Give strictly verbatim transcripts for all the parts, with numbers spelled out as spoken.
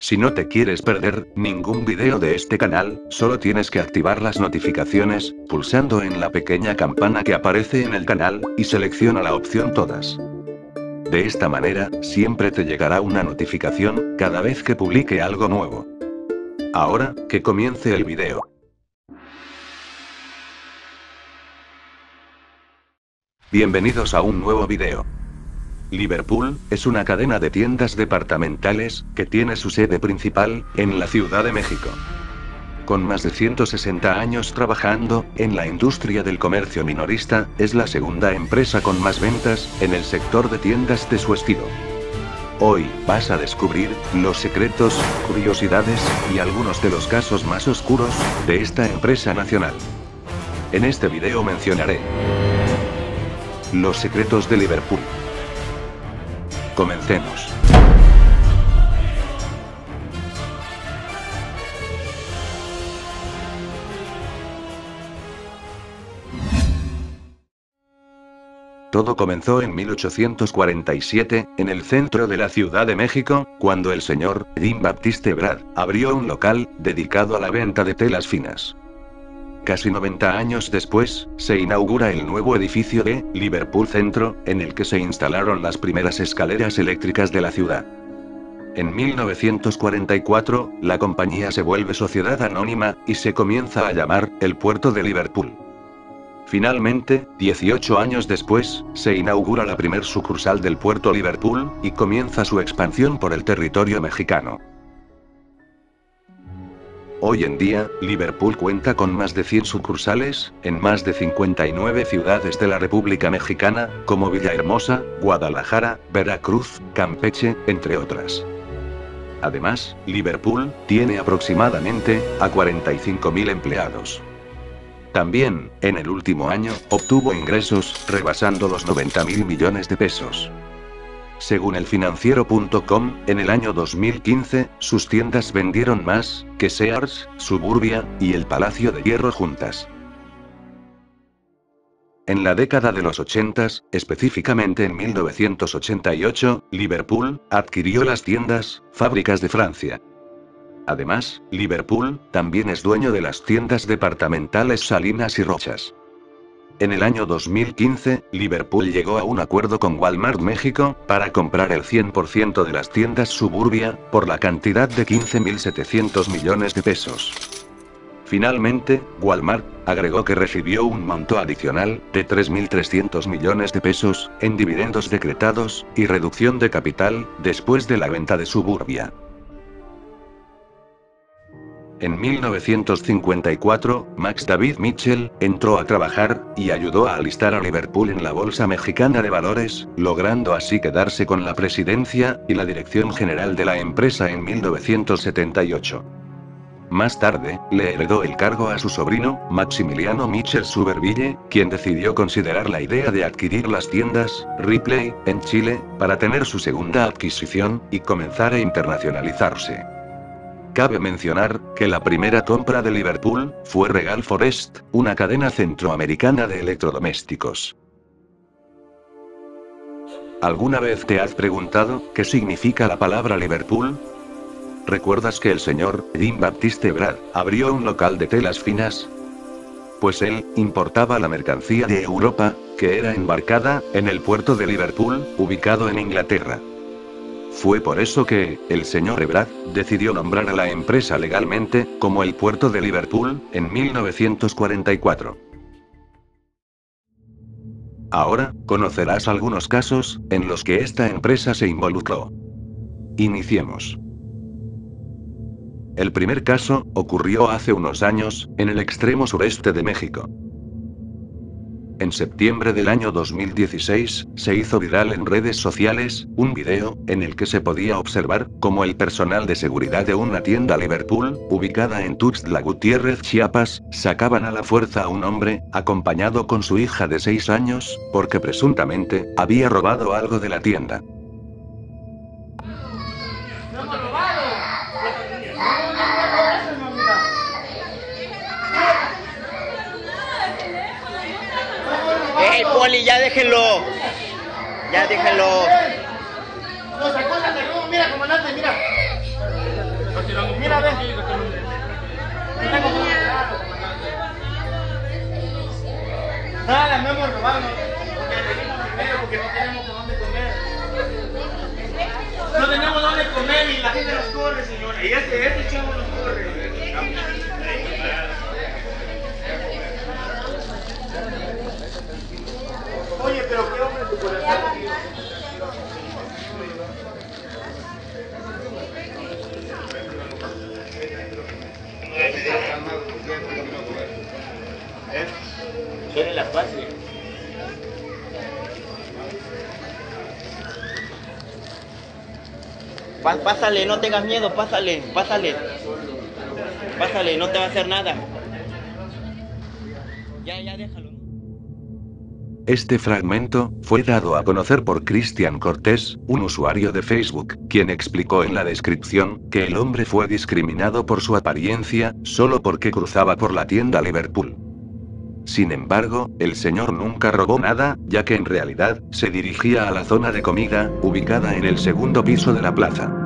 Si no te quieres perder ningún video de este canal, solo tienes que activar las notificaciones, pulsando en la pequeña campana que aparece en el canal, y selecciona la opción todas. De esta manera, siempre te llegará una notificación, cada vez que publique algo nuevo. Ahora, que comience el video. Bienvenidos a un nuevo video. Liverpool es una cadena de tiendas departamentales que tiene su sede principal en la Ciudad de México. Con más de ciento sesenta años trabajando en la industria del comercio minorista, es la segunda empresa con más ventas en el sector de tiendas de su estilo. Hoy vas a descubrir los secretos, curiosidades y algunos de los casos más oscuros de esta empresa nacional. En este video mencionaré los secretos de Liverpool. Comencemos. Todo comenzó en mil ochocientos cuarenta y siete, en el centro de la Ciudad de México, cuando el señor Jean-Baptiste Brad abrió un local dedicado a la venta de telas finas. Casi noventa años después, se inaugura el nuevo edificio de Liverpool Centro, en el que se instalaron las primeras escaleras eléctricas de la ciudad. En mil novecientos cuarenta y cuatro, la compañía se vuelve sociedad anónima, y se comienza a llamar el Puerto de Liverpool. Finalmente, dieciocho años después, se inaugura la primer sucursal del Puerto Liverpool, y comienza su expansión por el territorio mexicano. Hoy en día, Liverpool cuenta con más de cien sucursales, en más de cincuenta y nueve ciudades de la República Mexicana, como Villahermosa, Guadalajara, Veracruz, Campeche, entre otras. Además, Liverpool tiene aproximadamente a cuarenta y cinco mil empleados. También, en el último año, obtuvo ingresos rebasando los noventa mil millones de pesos. Según el financiero punto com, en el año dos mil quince, sus tiendas vendieron más que Sears, Suburbia y el Palacio de Hierro juntas. En la década de los ochentas, específicamente en mil novecientos ochenta y ocho, Liverpool adquirió las tiendas Fábricas de Francia. Además, Liverpool también es dueño de las tiendas departamentales Salinas y Rochas. En el año dos mil quince, Liverpool llegó a un acuerdo con Walmart México para comprar el cien por ciento de las tiendas Suburbia, por la cantidad de quince mil setecientos millones de pesos. Finalmente, Walmart agregó que recibió un monto adicional de tres mil trescientos millones de pesos en dividendos decretados y reducción de capital después de la venta de Suburbia. En mil novecientos cincuenta y cuatro, Max David Mitchell entró a trabajar, y ayudó a alistar a Liverpool en la Bolsa Mexicana de Valores, logrando así quedarse con la presidencia y la dirección general de la empresa en mil novecientos setenta y ocho. Más tarde, le heredó el cargo a su sobrino, Maximiliano Mitchell Suberville, quien decidió considerar la idea de adquirir las tiendas Ripley en Chile, para tener su segunda adquisición, y comenzar a internacionalizarse. Cabe mencionar que la primera compra de Liverpool fue Regal Forest, una cadena centroamericana de electrodomésticos. ¿Alguna vez te has preguntado qué significa la palabra Liverpool? ¿Recuerdas que el señor Jean-Baptiste Brad abrió un local de telas finas? Pues él importaba la mercancía de Europa, que era embarcada en el puerto de Liverpool, ubicado en Inglaterra. Fue por eso que, el señor Brad decidió nombrar a la empresa legalmente como el Puerto de Liverpool, en mil novecientos cuarenta y cuatro. Ahora, conocerás algunos casos en los que esta empresa se involucró. Iniciemos. El primer caso ocurrió hace unos años, en el extremo sureste de México. En septiembre del año dos mil dieciséis, se hizo viral en redes sociales un video en el que se podía observar cómo el personal de seguridad de una tienda Liverpool, ubicada en Tuxtla Gutiérrez, Chiapas, sacaban a la fuerza a un hombre, acompañado con su hija de seis años, porque presuntamente había robado algo de la tienda. ¡Ey, Poli, ya déjenlo! ¡Ya déjenlo! ¡Nos acusan de robo! ¡Mira, comandante, mira! podemos robarnos, porque venimos primero, porque no tenemos por dónde comer. No tenemos dónde comer y la gente nos corre, señora. Y este, este chavo nos corre. Oye, pero qué hombre tu corazón, tío. ¿Eh? Suele la patria. Pásale, no tengas miedo, pásale, pásale. Pásale, no te va a hacer nada. Ya, ya, déjalo. Este fragmento fue dado a conocer por Cristian Cortés, un usuario de Facebook, quien explicó en la descripción que el hombre fue discriminado por su apariencia, solo porque cruzaba por la tienda Liverpool. Sin embargo, el señor nunca robó nada, ya que en realidad, se dirigía a la zona de comida, ubicada en el segundo piso de la plaza.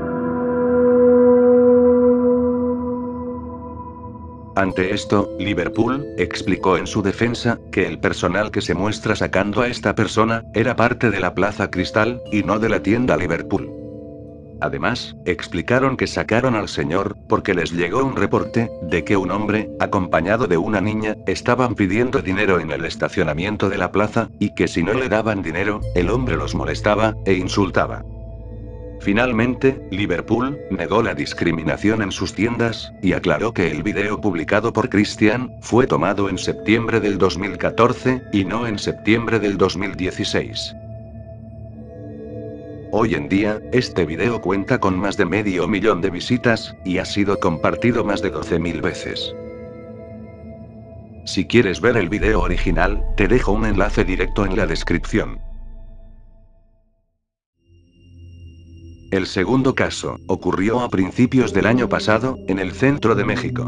Ante esto, Liverpool explicó en su defensa que el personal que se muestra sacando a esta persona era parte de la Plaza Cristal, y no de la tienda Liverpool. Además, explicaron que sacaron al señor porque les llegó un reporte de que un hombre, acompañado de una niña, estaban pidiendo dinero en el estacionamiento de la plaza, y que si no le daban dinero, el hombre los molestaba e insultaba. Finalmente, Liverpool negó la discriminación en sus tiendas, y aclaró que el video publicado por Christian fue tomado en septiembre del dos mil catorce, y no en septiembre del dos mil dieciséis. Hoy en día, este video cuenta con más de medio millón de visitas, y ha sido compartido más de doce mil veces. Si quieres ver el video original, te dejo un enlace directo en la descripción. El segundo caso ocurrió a principios del año pasado, en el centro de México.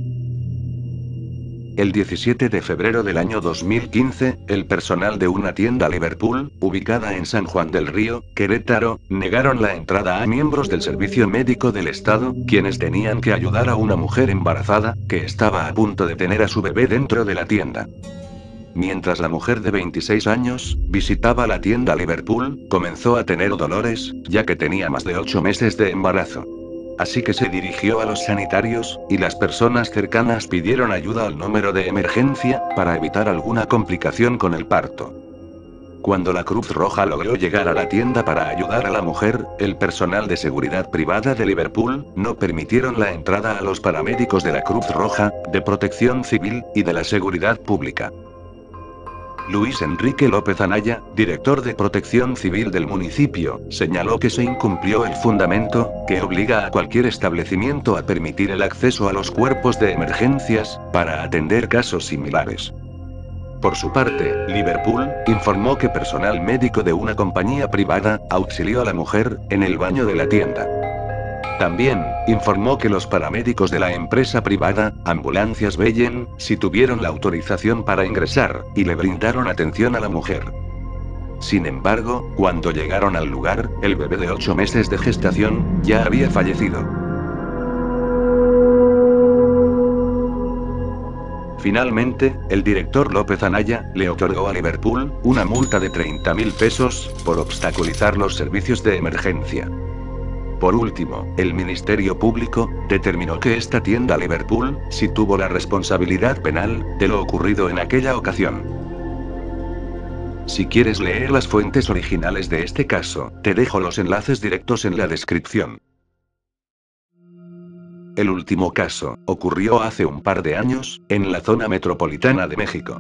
El diecisiete de febrero del año dos mil quince, el personal de una tienda Liverpool, ubicada en San Juan del Río, Querétaro, negaron la entrada a miembros del Servicio Médico del Estado, quienes tenían que ayudar a una mujer embarazada, que estaba a punto de tener a su bebé dentro de la tienda. Mientras la mujer de veintiséis años visitaba la tienda Liverpool, comenzó a tener dolores, ya que tenía más de ocho meses de embarazo. Así que se dirigió a los sanitarios, y las personas cercanas pidieron ayuda al número de emergencia, para evitar alguna complicación con el parto. Cuando la Cruz Roja logró llegar a la tienda para ayudar a la mujer, el personal de seguridad privada de Liverpool no permitieron la entrada a los paramédicos de la Cruz Roja, de Protección Civil, y de la Seguridad Pública. Luis Enrique López Anaya, director de Protección Civil del municipio, señaló que se incumplió el fundamento, que obliga a cualquier establecimiento a permitir el acceso a los cuerpos de emergencias, para atender casos similares. Por su parte, Liverpool informó que personal médico de una compañía privada auxilió a la mujer en el baño de la tienda. También informó que los paramédicos de la empresa privada, Ambulancias Bellen, sí tuvieron la autorización para ingresar, y le brindaron atención a la mujer. Sin embargo, cuando llegaron al lugar, el bebé de ocho meses de gestación ya había fallecido. Finalmente, el director López Anaya le otorgó a Liverpool una multa de treinta mil pesos por obstaculizar los servicios de emergencia. Por último, el Ministerio Público determinó que esta tienda Liverpool sí tuvo la responsabilidad penal de lo ocurrido en aquella ocasión. Si quieres leer las fuentes originales de este caso, te dejo los enlaces directos en la descripción. El último caso ocurrió hace un par de años, en la zona metropolitana de México.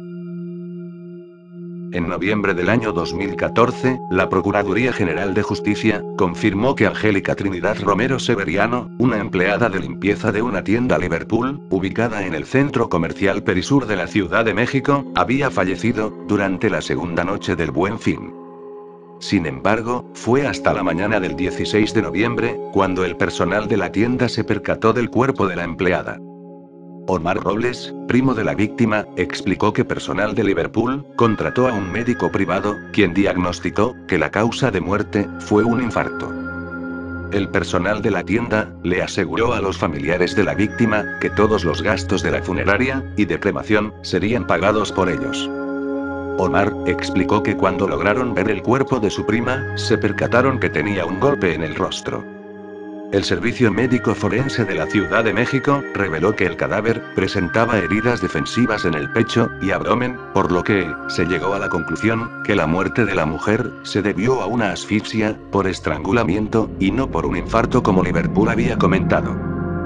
En noviembre del año dos mil catorce, la Procuraduría General de Justicia confirmó que Angélica Trinidad Romero Severiano, una empleada de limpieza de una tienda Liverpool, ubicada en el centro comercial Perisur de la Ciudad de México, había fallecido durante la segunda noche del Buen Fin. Sin embargo, fue hasta la mañana del dieciséis de noviembre, cuando el personal de la tienda se percató del cuerpo de la empleada. Omar Robles, primo de la víctima, explicó que personal de Liverpool contrató a un médico privado, quien diagnosticó que la causa de muerte fue un infarto. El personal de la tienda le aseguró a los familiares de la víctima que todos los gastos de la funeraria y de cremación serían pagados por ellos. Omar explicó que cuando lograron ver el cuerpo de su prima, se percataron que tenía un golpe en el rostro. El Servicio Médico Forense de la Ciudad de México reveló que el cadáver presentaba heridas defensivas en el pecho y abdomen, por lo que se llegó a la conclusión que la muerte de la mujer se debió a una asfixia por estrangulamiento y no por un infarto como Liverpool había comentado.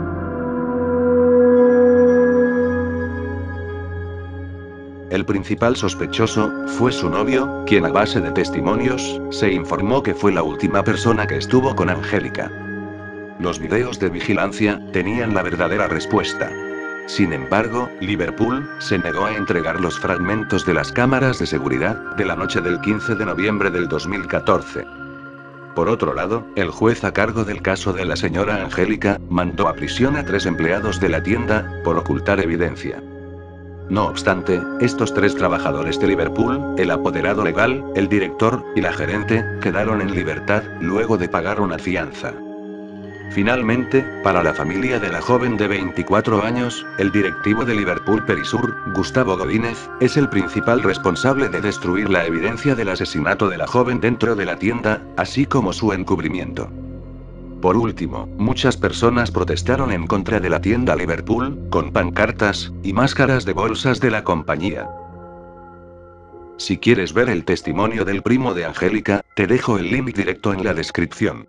El principal sospechoso fue su novio, quien a base de testimonios se informó que fue la última persona que estuvo con Angélica. Los videos de vigilancia tenían la verdadera respuesta. Sin embargo, Liverpool se negó a entregar los fragmentos de las cámaras de seguridad de la noche del quince de noviembre del dos mil catorce. Por otro lado, el juez a cargo del caso de la señora Angélica mandó a prisión a tres empleados de la tienda por ocultar evidencia. No obstante, estos tres trabajadores de Liverpool, el apoderado legal, el director y la gerente, quedaron en libertad luego de pagar una fianza. Finalmente, para la familia de la joven de veinticuatro años, el directivo de Liverpool Perisur, Gustavo Godínez, es el principal responsable de destruir la evidencia del asesinato de la joven dentro de la tienda, así como su encubrimiento. Por último, muchas personas protestaron en contra de la tienda Liverpool, con pancartas y máscaras de bolsas de la compañía. Si quieres ver el testimonio del primo de Angélica, te dejo el link directo en la descripción.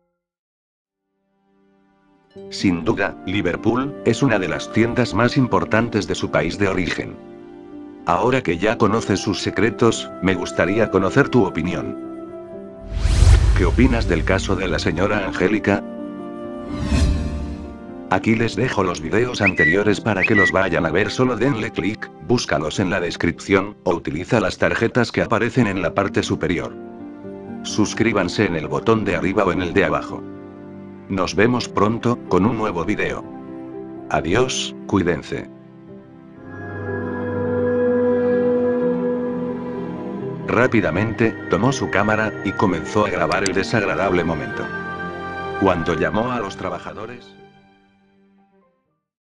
Sin duda, Liverpool es una de las tiendas más importantes de su país de origen. Ahora que ya conoces sus secretos, me gustaría conocer tu opinión. ¿Qué opinas del caso de la señora Angélica? Aquí les dejo los videos anteriores para que los vayan a ver, solo denle clic, búscalos en la descripción, o utiliza las tarjetas que aparecen en la parte superior. Suscríbanse en el botón de arriba o en el de abajo. Nos vemos pronto, con un nuevo video. Adiós, cuídense. Rápidamente, tomó su cámara y comenzó a grabar el desagradable momento. Cuando llamó a los trabajadores...